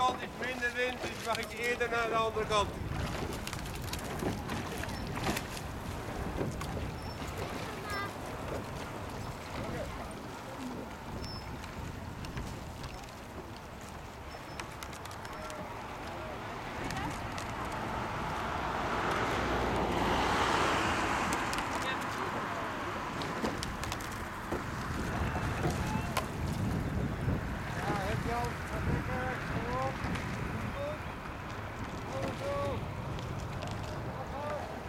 kant is minder wind, dus mag ik eerder naar de andere kant.